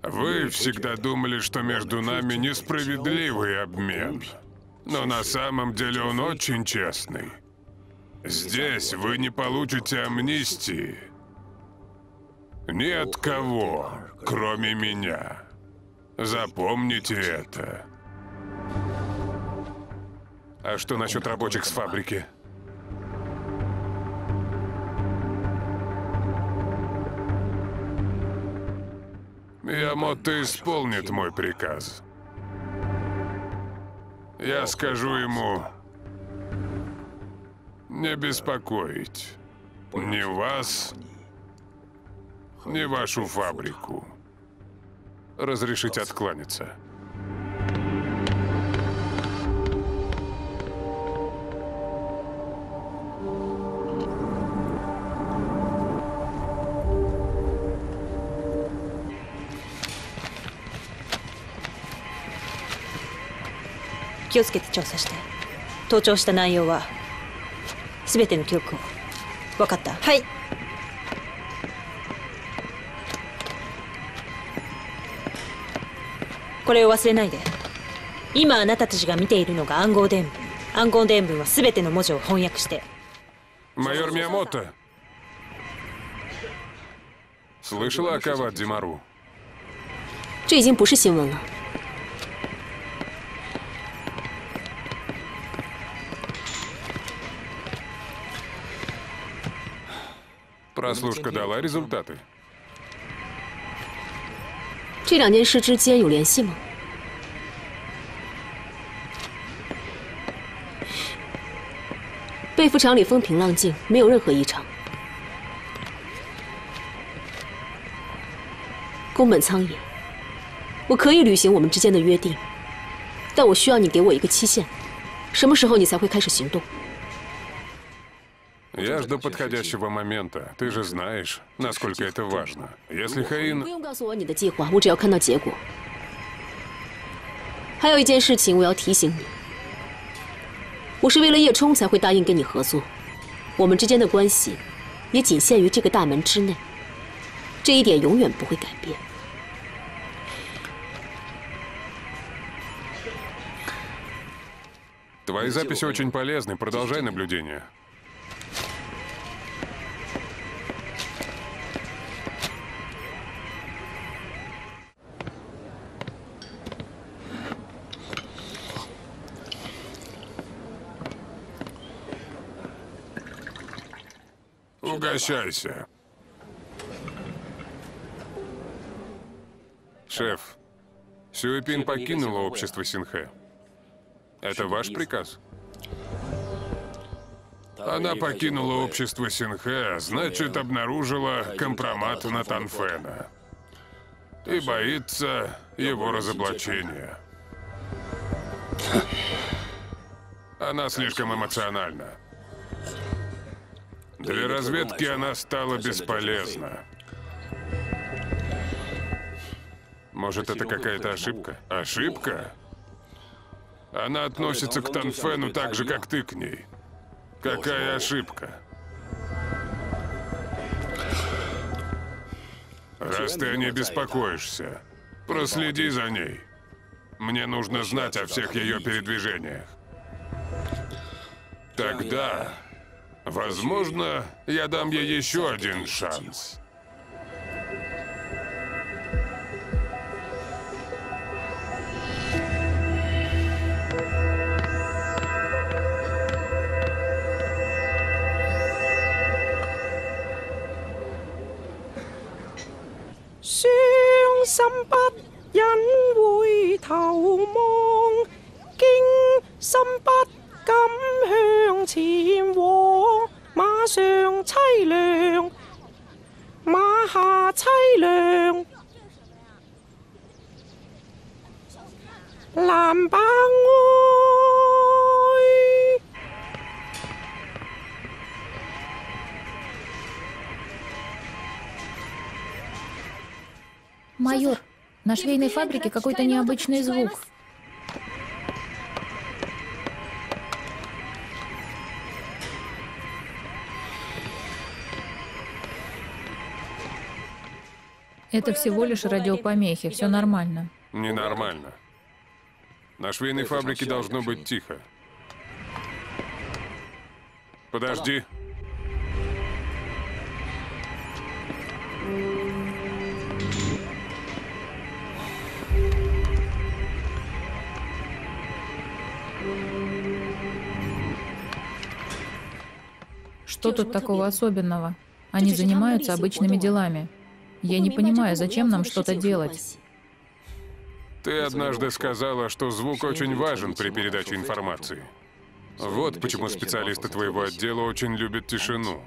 Вы всегда думали, что между нами несправедливый обмен. Но на самом деле он очень честный. Здесь вы не получите амнистии. Ни от кого, кроме меня. Запомните это. А что насчет рабочих с фабрики? Ямото исполнит мой приказ. Я скажу ему не беспокоить ни вас, ни вашу фабрику. Разрешите откланяться. 気をつけて調査して。盗聴した内容は全ての記憶を。分かった？はい。これを忘れないで。今あなたたちが見ているのが暗号伝文。暗号伝文は全ての文字を翻訳して。 Майор Миямото. Слышала о Кавадзе Мару? 这已经不是新闻了。 Прослушка дала результаты. 这两件事之间有联系吗？备服厂里风平浪静，没有任何异常。宫本苍野，我可以履行我们之间的约定，但我需要你给我一个期限，什么时候你才会开始行动？ Я жду подходящего момента. Ты же знаешь, насколько это важно. Если Хаин... 不用告诉我你的计划，我只要看到结果。还有一件事情我要提醒你，我是为了叶冲才会答应跟你合作，我们之间的关系也仅限于这个大门之内，这一点永远不会改变。 Твои записи очень полезны. Продолжай наблюдение. Угощайся. Шеф, Сюэпин покинула общество Синхэ. Это ваш приказ? Она покинула общество Синхэ, значит, обнаружила компромат на Танфена. И боится его разоблачения. Она слишком эмоциональна. Для разведки она стала бесполезна. Может, это какая-то ошибка? Ошибка? Она относится к Танфену так же, как ты к ней. Какая ошибка? Раз ты о ней беспокоишься, проследи за ней. Мне нужно знать о всех ее передвижениях. Тогда, возможно, я дам ей еще один шанс. Майор, на швейной фабрике какой-то необычный звук. Это всего лишь радиопомехи, все нормально. Ненормально. На швейной фабрике должно быть тихо. Подожди. Что тут такого особенного? Они занимаются обычными делами. Я не понимаю, зачем нам что-то делать. Ты однажды сказала, что звук очень важен при передаче информации. Вот почему специалисты твоего отдела очень любят тишину.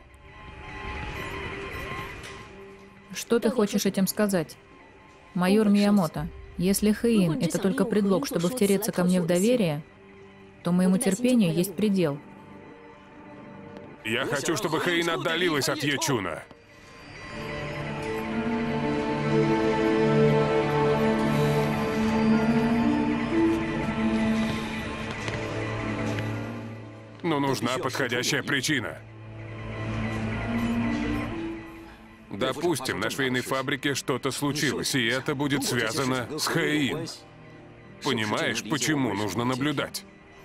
Что ты хочешь этим сказать? Майор Миямото, если Хэйин — это только предлог, чтобы втереться ко мне в доверие, то моему терпению есть предел. Я хочу, чтобы Хэйин отдалилась от Ячуна. Но нужна подходящая причина. Допустим, на швейной фабрике что-то случилось, и это будет связано с Хэйин. Понимаешь, почему нужно наблюдать?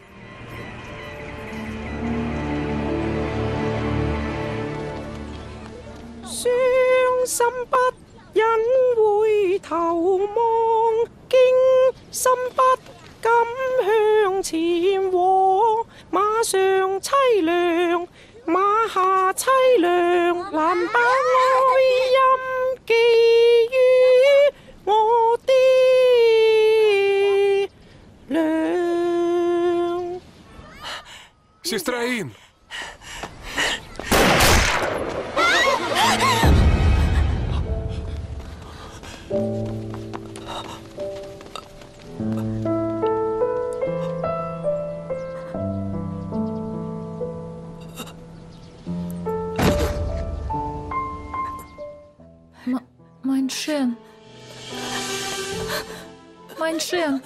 Сестра Ин! Маньшен. Маньшен.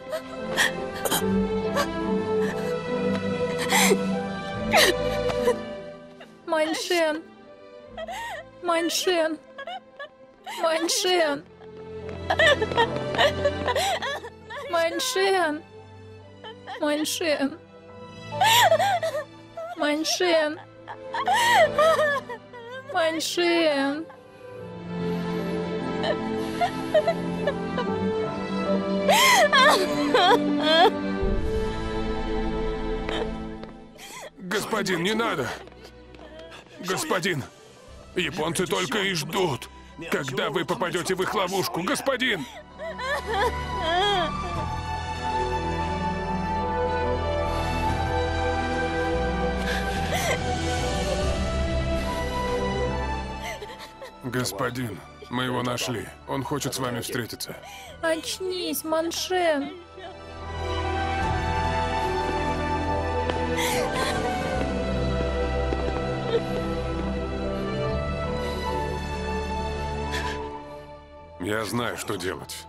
Маньшен. Маньшен. Маньшен. Маньшен. Маньшен. Маньшен. Маньшен. Господин, не надо! Господин! Японцы только и ждут, когда вы попадете в их ловушку. Господин! Господин, мы его нашли. Он хочет с вами встретиться. Очнись, Маньшен. Я знаю, что делать.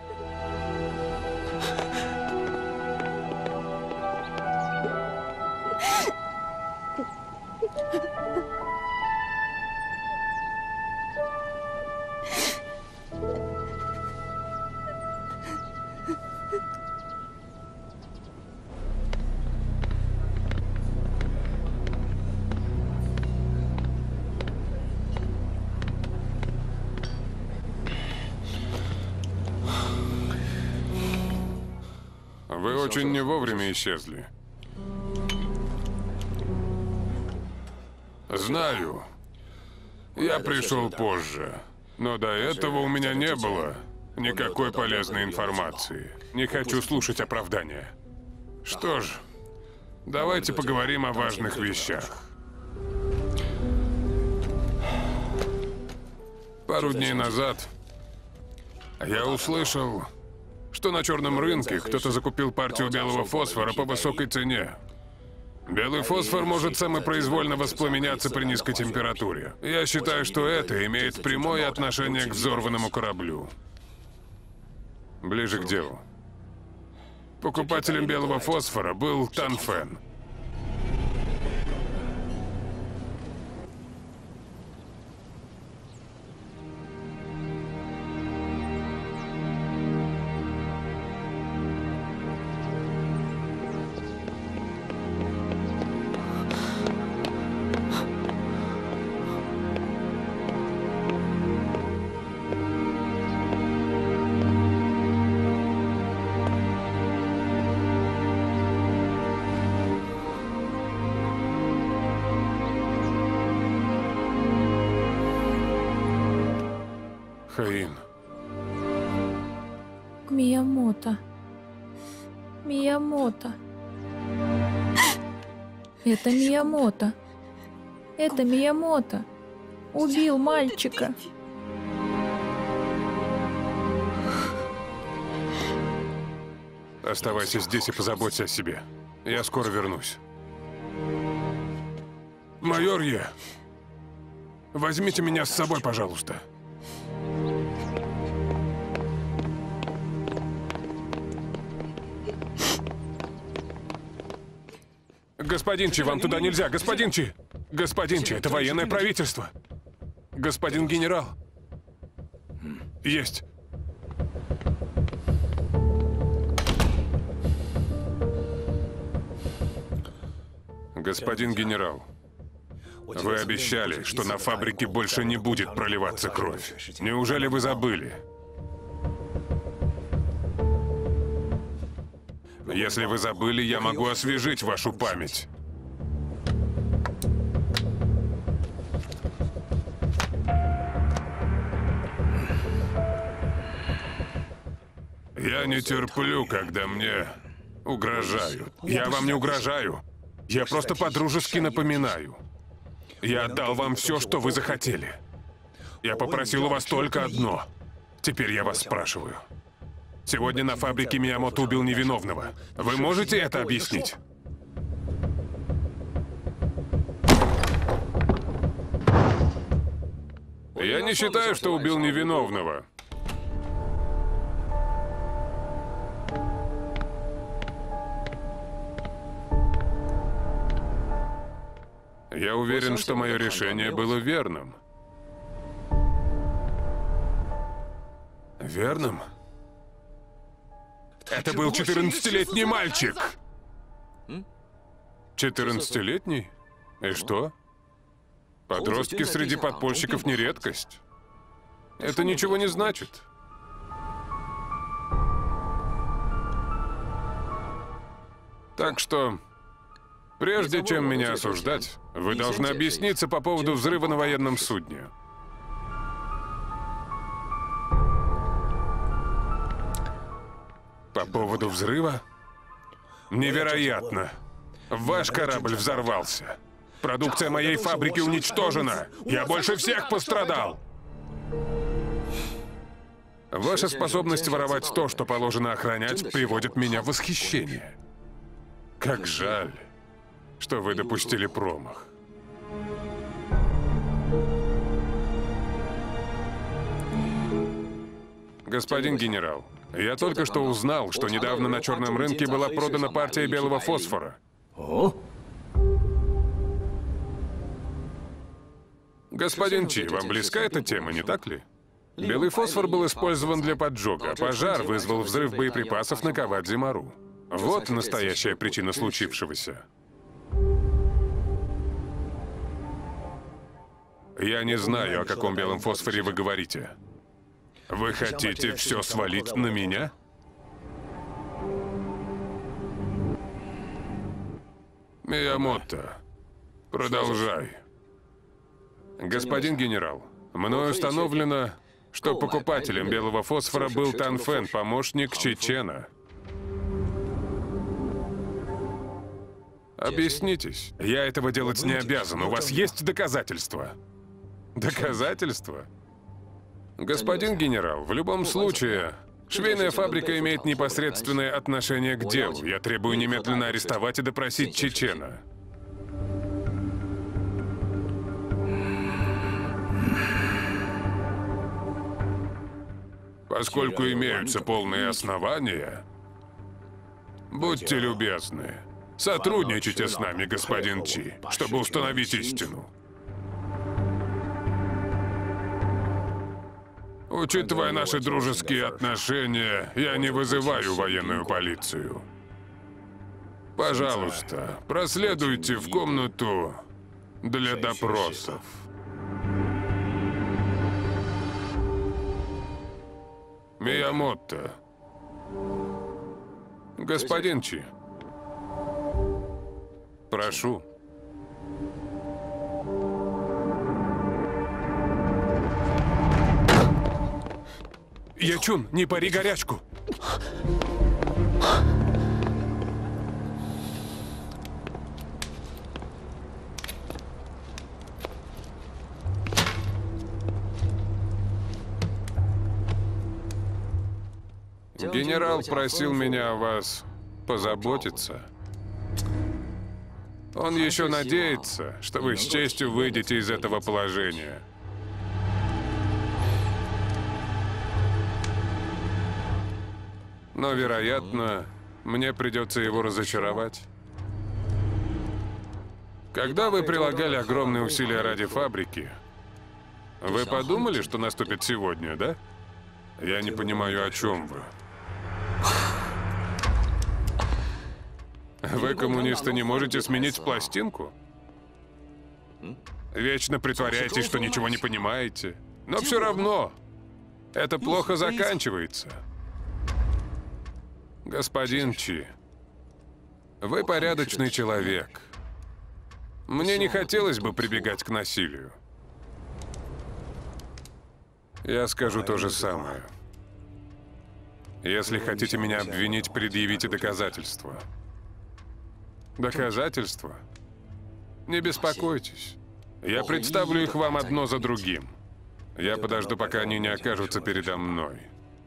Вы очень не вовремя исчезли. Знаю. Я пришел позже. Но до этого у меня не было никакой полезной информации. Не хочу слушать оправдания. Что ж, давайте поговорим о важных вещах. Пару дней назад я услышал, что на черном рынке кто-то закупил партию белого фосфора по высокой цене. Белый фосфор может самопроизвольно воспламеняться при низкой температуре. Я считаю, что это имеет прямое отношение к взорванному кораблю. Ближе к делу. Покупателем белого фосфора был Танфен. Хаин. Миямото. Миямото. Это Миямото. Это Миямото. Убил мальчика. Оставайся здесь и позаботься о себе. Я скоро вернусь. Майор Е, возьмите меня с собой, пожалуйста. Господин Чи, вам туда нельзя. Господин Чи! Господин Чи, это военное правительство. Господин генерал. Есть. Господин генерал, вы обещали, что на фабрике больше не будет проливаться кровь. Неужели вы забыли? Если вы забыли, я могу освежить вашу память. Я не терплю, когда мне угрожают. Я вам не угрожаю. Я просто по-дружески напоминаю. Я отдал вам все, что вы захотели. Я попросил у вас только одно. Теперь я вас спрашиваю. Сегодня на фабрике Миямото убил невиновного. Вы можете это объяснить? Я не считаю, что убил невиновного. Я уверен, что мое решение было верным. Верным? Это был 14-летний мальчик! 14-летний? И что? Подростки среди подпольщиков не редкость. Это ничего не значит. Так что, прежде чем меня осуждать, вы должны объясниться по поводу взрыва на военном судне. По поводу взрыва? Невероятно. Ваш корабль взорвался. Продукция моей фабрики уничтожена. Я больше всех пострадал. Ваша способность воровать то, что положено охранять, приводит меня в восхищение. Как жаль, что вы допустили промах. Господин генерал, я только что узнал, что недавно на черном рынке была продана партия белого фосфора. Господин Чи, вам близка эта тема, не так ли? Белый фосфор был использован для поджога, а пожар вызвал взрыв боеприпасов на Кавадзи-Мару. Вот настоящая причина случившегося. Я не знаю, о каком белом фосфоре вы говорите. Вы хотите все свалить на меня? Миямото, продолжай. Господин генерал, мною установлено, что покупателем белого фосфора был Тан Фэн, помощник Чечена. Объяснитесь. Я этого делать не обязан. У вас есть доказательства? Доказательства? Господин генерал, в любом случае, швейная фабрика имеет непосредственное отношение к делу. Я требую немедленно арестовать и допросить Чечена. Поскольку имеются полные основания, будьте любезны, сотрудничайте с нами, господин Чи, чтобы установить истину. Учитывая наши дружеские отношения, я не вызываю военную полицию. Пожалуйста, проследуйте в комнату для допросов. Миямото. Господин Чи. Прошу. Ячун, не пари горячку! Генерал просил меня о вас позаботиться. Он еще надеется, что вы с честью выйдете из этого положения. Но, вероятно, мне придется его разочаровать. Когда вы прилагали огромные усилия ради фабрики, вы подумали, что наступит сегодня, да? Я не понимаю, о чем вы. Вы, коммунисты, не можете сменить пластинку? Вечно притворяетесь, что ничего не понимаете. Но все равно это плохо заканчивается. Господин Чи, вы порядочный человек. Мне не хотелось бы прибегать к насилию. Я скажу то же самое. Если хотите меня обвинить, предъявите доказательства. Доказательства? Не беспокойтесь. Я представлю их вам одно за другим. Я подожду, пока они не окажутся передо мной.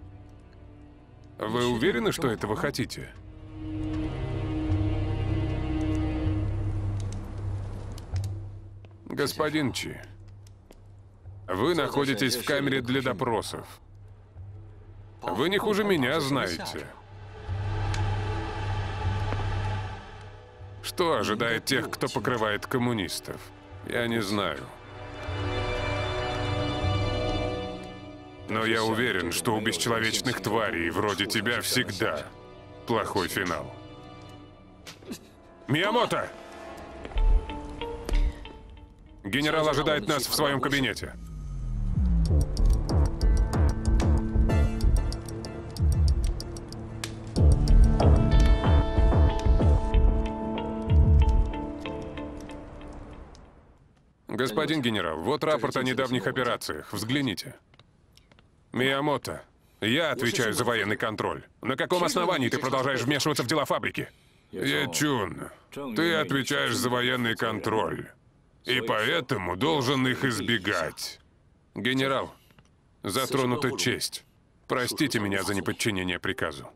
Вы уверены, что этого хотите? Господин Чи, вы находитесь в камере для допросов. Вы не хуже меня знаете. Что ожидает тех, кто покрывает коммунистов? Я не знаю. Но я уверен, что у бесчеловечных тварей вроде тебя всегда плохой финал. Миямото! Генерал ожидает нас в своем кабинете. Господин генерал, вот рапорт о недавних операциях. Взгляните. Миямото, я отвечаю за военный контроль. На каком основании ты продолжаешь вмешиваться в дела фабрики? Ячун, ты отвечаешь за военный контроль. И поэтому должен их избегать. Генерал, затронута честь. Простите меня за неподчинение приказу.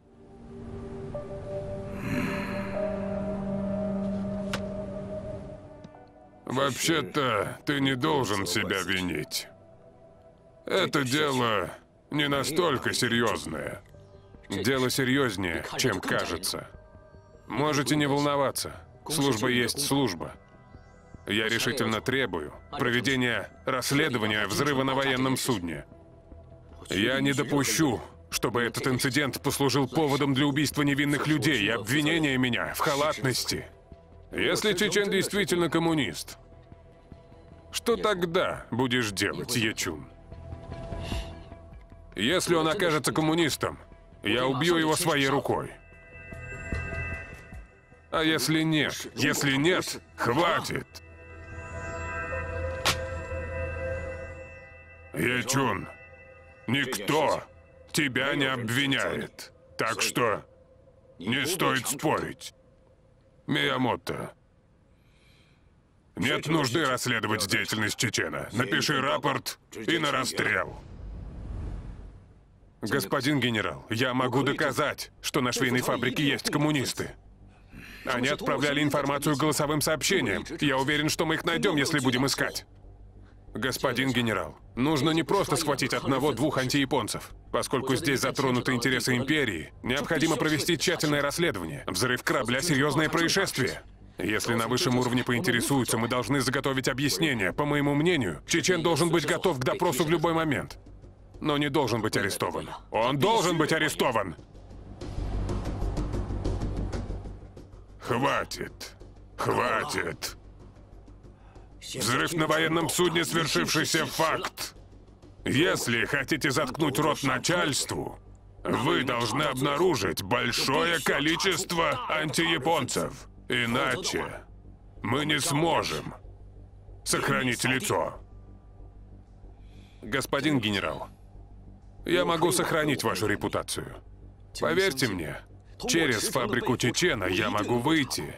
Вообще-то, ты не должен себя винить. Это дело не настолько серьезное. Дело серьезнее, чем кажется. Можете не волноваться. Служба есть служба. Я решительно требую проведения расследования взрыва на военном судне. Я не допущу, чтобы этот инцидент послужил поводом для убийства невинных людей и обвинения меня в халатности. Если Чечен действительно коммунист, что тогда будешь делать, Ячун? Если он окажется коммунистом, я убью его своей рукой. А если нет, хватит. Ячун, никто тебя не обвиняет, так что не стоит спорить. Миямото, нет нужды расследовать деятельность Чечена. Напиши рапорт и на расстрел. Господин генерал, я могу доказать, что на швейной фабрике есть коммунисты. Они отправляли информацию голосовым сообщением. Я уверен, что мы их найдем, если будем искать. Господин генерал, нужно не просто схватить одного-двух антияпонцев. Поскольку здесь затронуты интересы империи, необходимо провести тщательное расследование. Взрыв корабля — серьезное происшествие. Если на высшем уровне поинтересуются, мы должны заготовить объяснение. По моему мнению, Чечен должен быть готов к допросу в любой момент. Но не должен быть арестован. Он должен быть арестован! Хватит. Хватит. Взрыв на военном судне — свершившийся факт. Если хотите заткнуть рот начальству, вы должны обнаружить большое количество антияпонцев. Иначе мы не сможем сохранить лицо. Господин генерал, Я могу сохранить вашу репутацию. Поверьте мне, через фабрику Чечена я могу выйти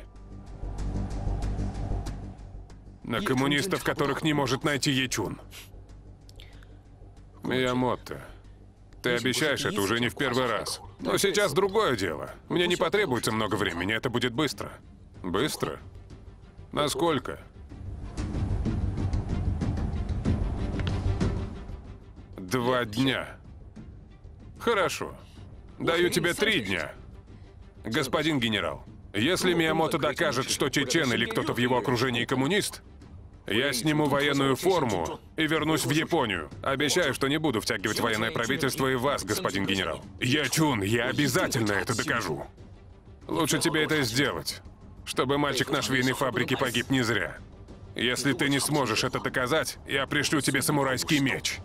на коммунистов, которых не может найти Ячун. Миямото, ты обещаешь это уже не в первый раз. Но сейчас другое дело. Мне не потребуется много времени, это будет быстро. Быстро? Насколько? 2 дня. Хорошо. Даю тебе 3 дня. Господин генерал, если Миямото докажет, что Чечен или кто-то в его окружении коммунист, я сниму военную форму и вернусь в Японию. Обещаю, что не буду втягивать военное правительство и вас, господин генерал. Ячун, я обязательно это докажу. Лучше тебе это сделать, чтобы мальчик на швейной фабрике погиб не зря. Если ты не сможешь это доказать, я пришлю тебе самурайский меч.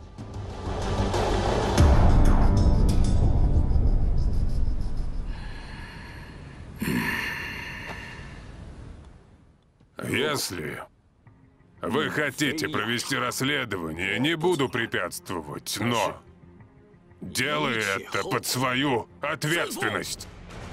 Если вы хотите провести расследование, не буду препятствовать, но делай это под свою ответственность.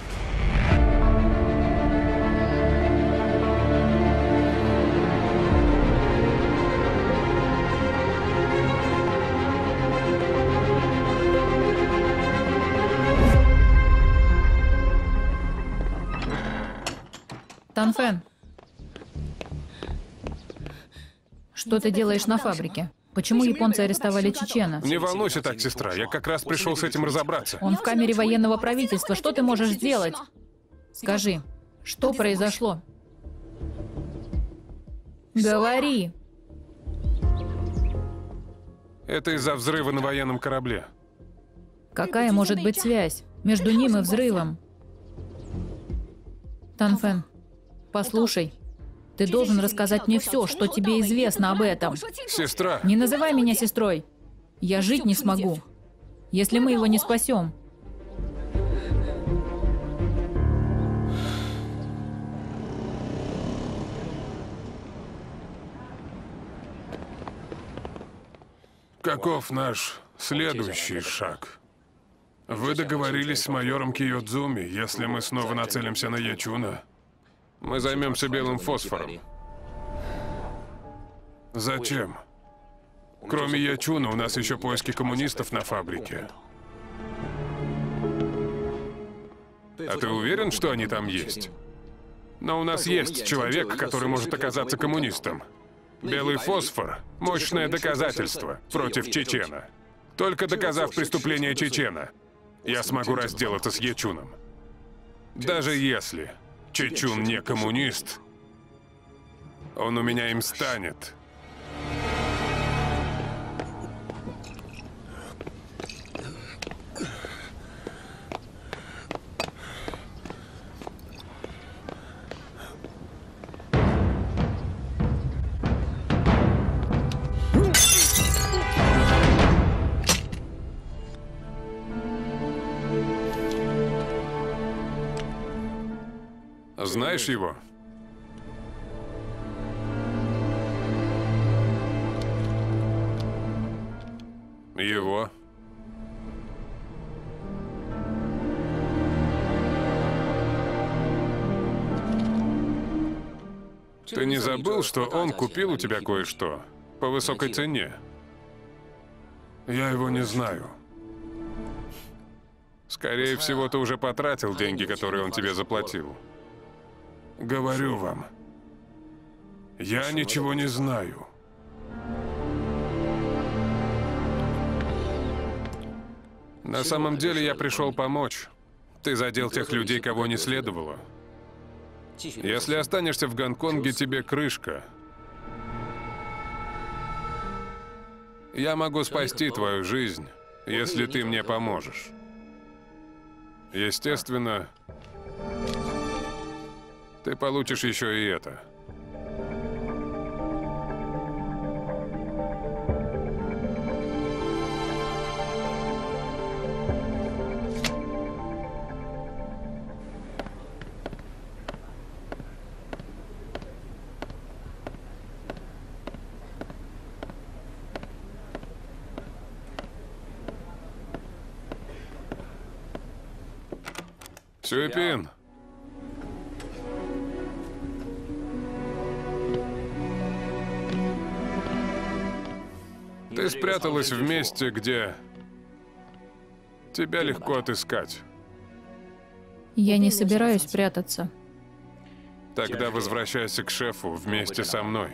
Танфен, что ты делаешь на фабрике? Почему японцы арестовали Чечена? Не волнуйся так, сестра, я как раз пришел с этим разобраться. Он в камере военного правительства. Что ты можешь сделать? Скажи, что произошло? Говори. Это из-за взрыва на военном корабле. Какая может быть связь между ним и взрывом? Танфен, послушай. Ты должен рассказать мне все, что тебе известно об этом. Сестра! Не называй меня сестрой. Я жить не смогу, если мы его не спасем. Каков наш следующий шаг? Вы договорились с майором Киёдзуми, если мы снова нацелимся на Ячуна, мы займемся белым фосфором. Зачем? Кроме Ячуна, у нас еще поиски коммунистов на фабрике. А ты уверен, что они там есть? Но у нас есть человек, который может оказаться коммунистом. Белый фосфор – мощное доказательство против Чечена. Только доказав преступление Чечена, я смогу разделаться с Ячуном. Даже если Чечун не коммунист, он у меня им станет. Знаешь его? Его? Ты не забыл, что он купил у тебя кое-что по высокой цене? Я его не знаю. Скорее всего, ты уже потратил деньги, которые он тебе заплатил. Говорю вам, я ничего не знаю. На самом деле я пришел помочь. Ты задел тех людей, кого не следовало. Если останешься в Гонконге, тебе крышка. Я могу спасти твою жизнь, если ты мне поможешь. Естественно, ты получишь еще и это. Сюэпин! Ты спряталась в месте, где тебя легко отыскать. Я не собираюсь прятаться. Тогда возвращайся к шефу вместе со мной.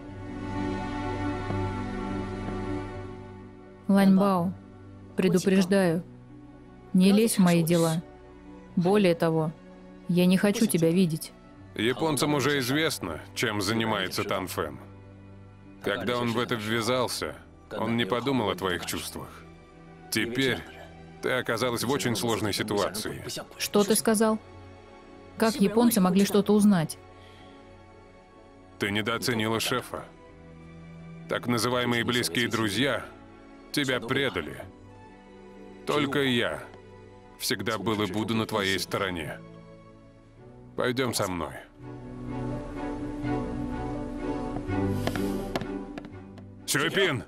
Ланьбао, предупреждаю, не лезь в мои дела. Более того, я не хочу тебя видеть. Японцам уже известно, чем занимается Тан Фэн. Когда он в это ввязался, он не подумал о твоих чувствах. Теперь ты оказалась в очень сложной ситуации. Что ты сказал? Как японцы могли что-то узнать? Ты недооценила шефа. Так называемые близкие друзья тебя предали. Только я всегда был и буду на твоей стороне. Пойдем со мной. Сюэпин!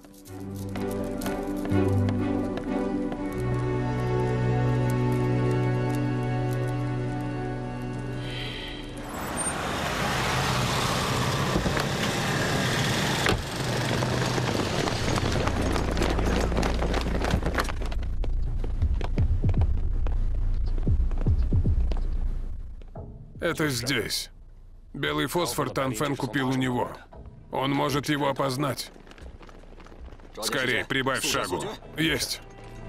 Это здесь. Белый фосфор Тан Фэн купил у него. Он может его опознать. Скорей, прибавь шагу. Есть.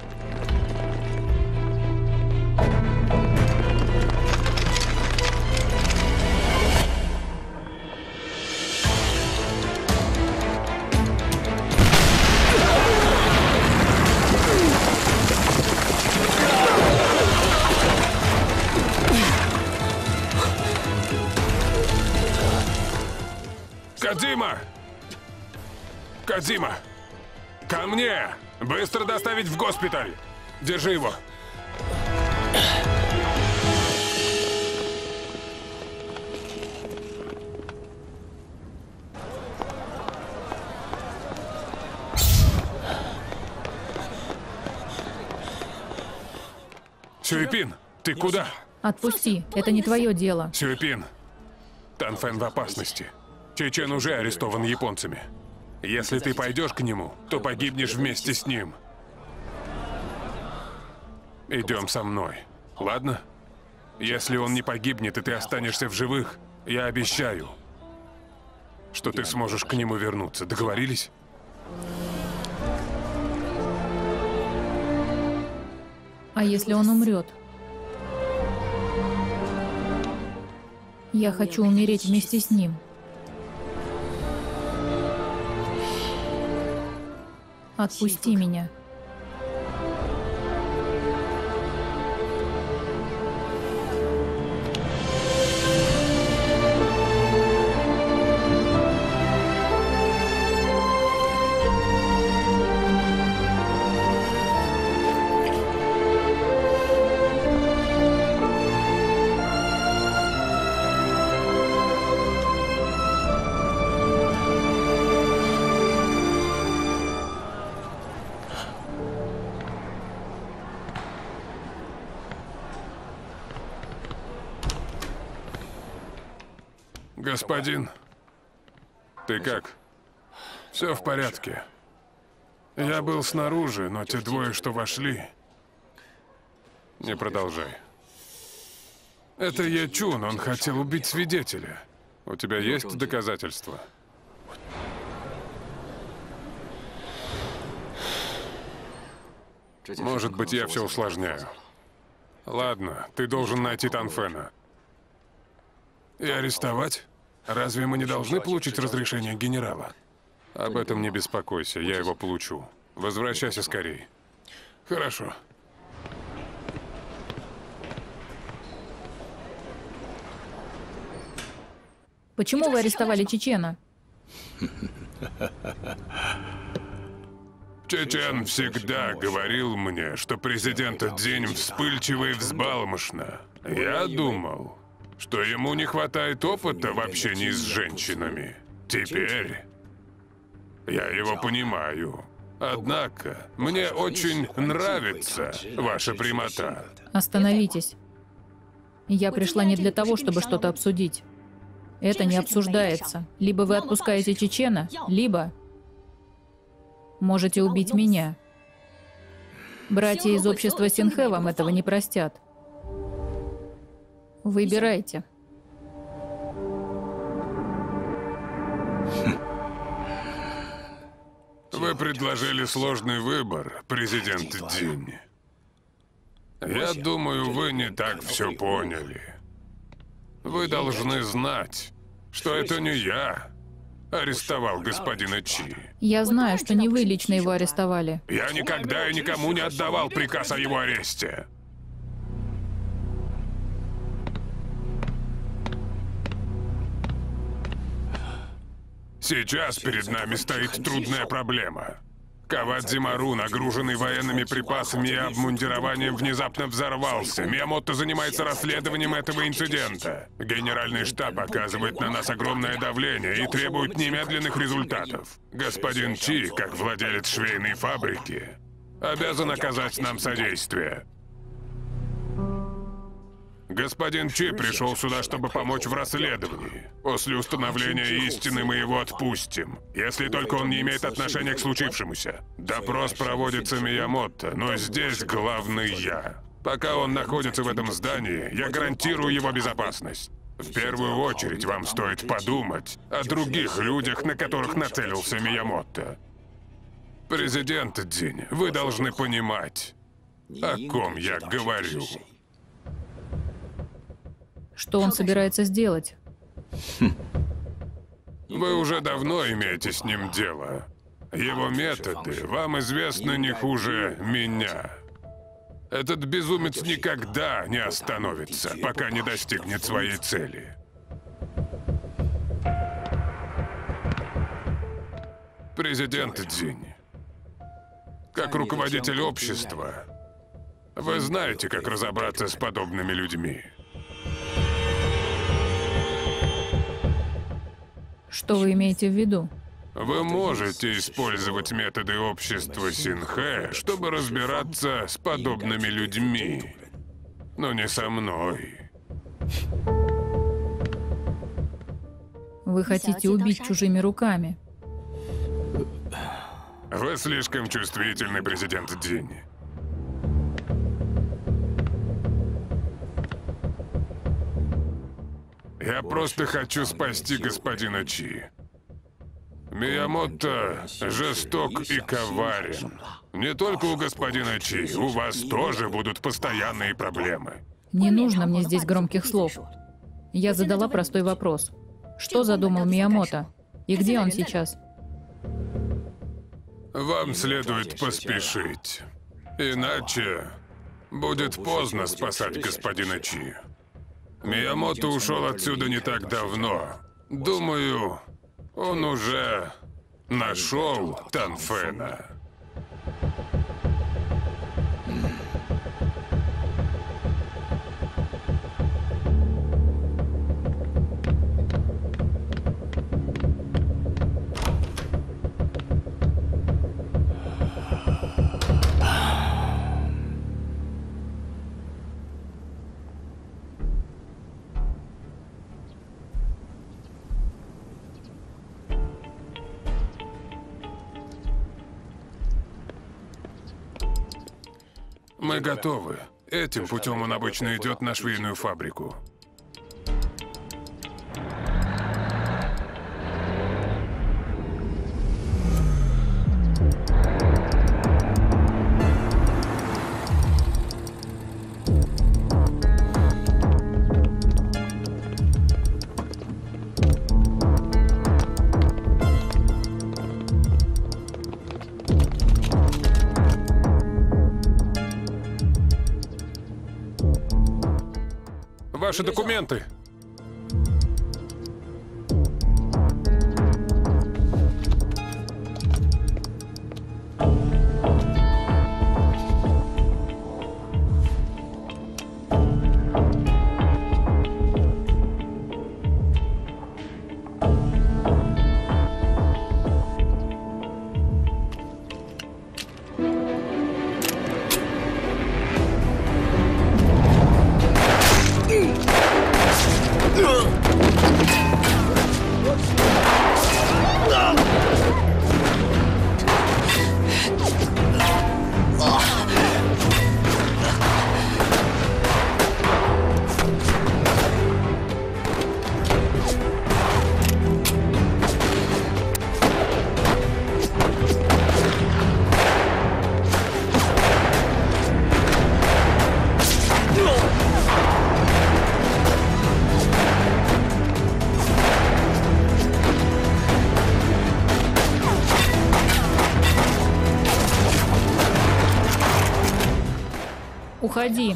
Кодзима! Кодзима! Ко мне! Быстро доставить в госпиталь! Держи его! Сюэпин, ты куда? Отпусти, это не твое дело. Сюэпин, Тан Фэн в опасности. Чечен уже арестован японцами. Если ты пойдешь к нему, то погибнешь вместе с ним. Идем со мной, ладно? Если он не погибнет, и ты останешься в живых, я обещаю, что ты сможешь к нему вернуться. Договорились? А если он умрет? Я хочу умереть вместе с ним. Отпусти меня. Господин, ты как? Все в порядке. Я был снаружи, но те двое, что вошли... Не продолжай. Это Ячун, он хотел убить свидетеля. У тебя есть доказательства? Может быть, я все усложняю. Ладно, ты должен найти Тан Фэна. И арестовать? Разве мы не должны получить разрешение генерала? Об этом не беспокойся, я его получу. Возвращайся скорей. Хорошо. Почему вы арестовали Чечена? Чечен всегда говорил мне, что президент Дзинь вспыльчива и взбалмошна. Я думал, что ему не хватает опыта в общении с женщинами. Теперь я его понимаю. Однако, мне очень нравится ваша прямота. Остановитесь. Я пришла не для того, чтобы что-то обсудить. Это не обсуждается. Либо вы отпускаете Чечена, либо можете убить меня. Братья из общества Синхэ вам этого не простят. Выбирайте. Вы предложили сложный выбор, президент Динь. Я думаю, вы не так все поняли. Вы должны знать, что это не я арестовал господина Чи. Я знаю, что не вы лично его арестовали. Я никогда и никому не отдавал приказ о его аресте. Сейчас перед нами стоит трудная проблема. Кавадзимару, нагруженный военными припасами и обмундированием, внезапно взорвался. Миямото занимается расследованием этого инцидента. Генеральный штаб оказывает на нас огромное давление и требует немедленных результатов. Господин Чи, как владелец швейной фабрики, обязан оказать нам содействие. Господин Чи пришел сюда, чтобы помочь в расследовании. После установления истины мы его отпустим, если только он не имеет отношения к случившемуся. Допрос проводится Миямото, но здесь главный я. Пока он находится в этом здании, я гарантирую его безопасность. В первую очередь вам стоит подумать о других людях, на которых нацелился Миямото. Президент Динь, вы должны понимать, о ком я говорю. Что он собирается сделать? Вы уже давно имеете с ним дело. Его методы вам известны не хуже меня. Этот безумец никогда не остановится, пока не достигнет своей цели. Президент Динь, как руководитель общества, вы знаете, как разобраться с подобными людьми. Что вы имеете в виду? Вы можете использовать методы общества Синхэ, чтобы разбираться с подобными людьми, но не со мной. Вы хотите убить чужими руками? Вы слишком чувствительный, президент Динь. Я просто хочу спасти господина Чи. Миямото жесток и коварен. Не только у господина Чи, у вас тоже будут постоянные проблемы. Не нужно мне здесь громких слов. Я задала простой вопрос. Что задумал Миямото? И где он сейчас? Вам следует поспешить. Иначе будет поздно спасать господина Чи. Миямото ушел отсюда не так давно. Думаю, он уже нашел Танфена. Мы готовы. Этим путем он обычно идет на швейную фабрику. Ваши документы. Уходи.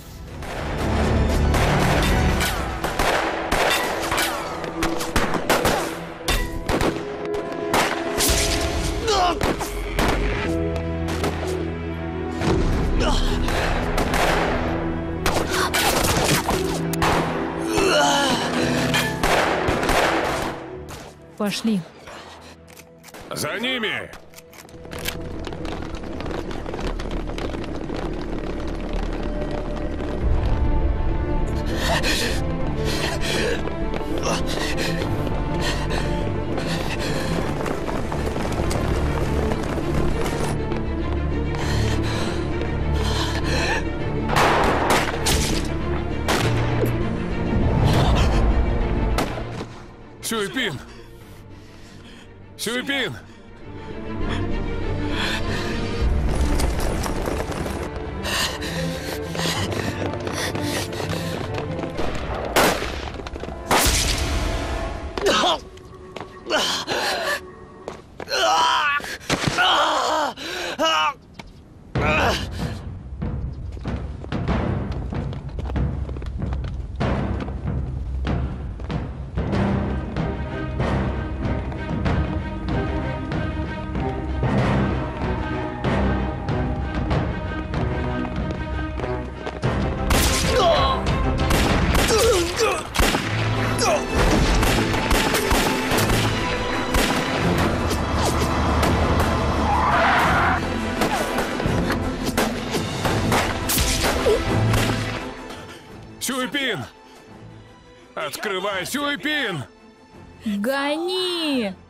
Пошли. За ними! Сюйпин! Сюйпин! Сюйпин! Открывай, Сюйпин! Гони!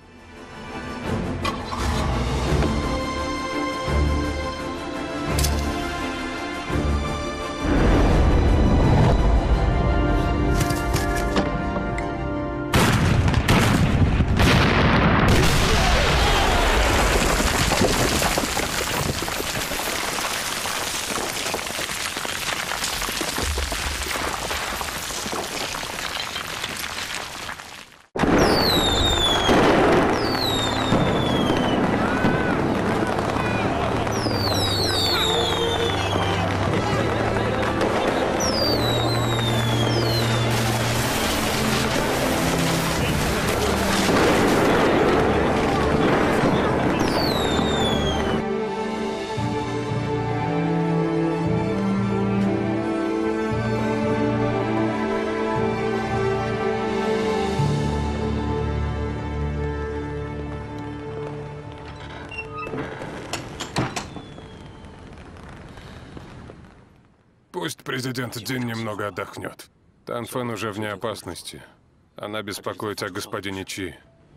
Пусть президент Дин немного отдохнет. Танфэн уже вне опасности. Она беспокоится о господине Чи.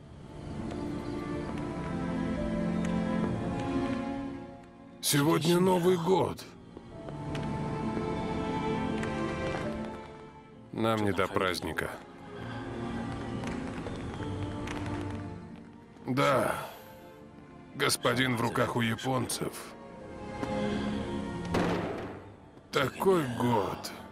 Сегодня Новый год. Нам не до праздника. Да, господин в руках у японцев. Такой год.